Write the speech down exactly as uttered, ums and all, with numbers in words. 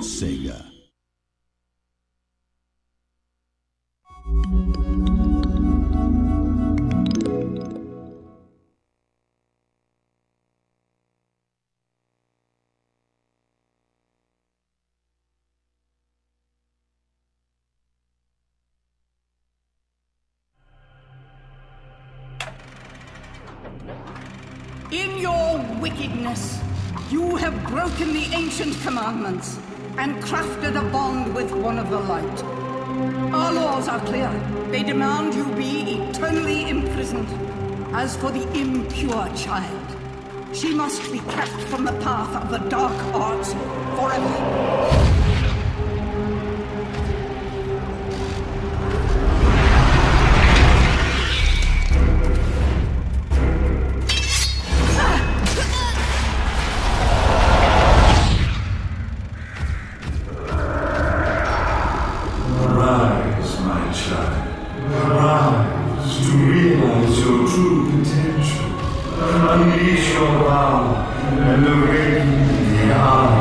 Sega. In your wickedness, you have broken the ancient commandments and crafted a bond with one of the light. Our laws are clear. They demand you be eternally imprisoned. As for the impure child, she must be kept from the path of the dark arts forever. Unleash your power and awaken the art.